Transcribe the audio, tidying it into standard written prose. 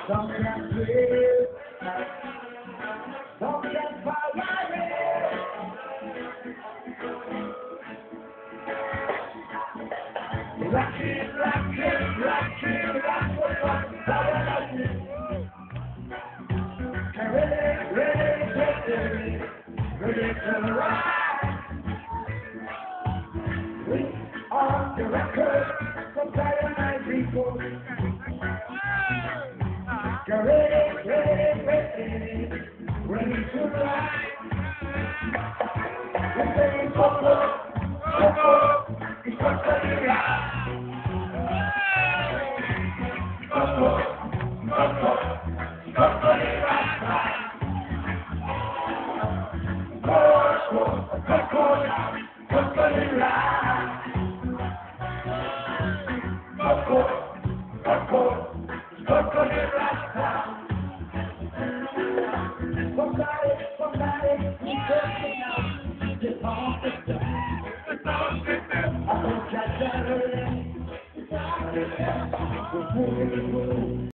Some can sleep, some can fall rock it, rock it, rock it, rock it, ready to ride. We are the record from Paradise people. Get ready, ready, ready, ready to ride. We say Coco, Coco, it's Coco the ride. Coco, Coco, Coco the ride. Coco, Coco, Coco the ride. Coco, Coco, Coco the ride. Somebody, somebody, keep working out. Just on the time. I hope that Saturday, we're moving.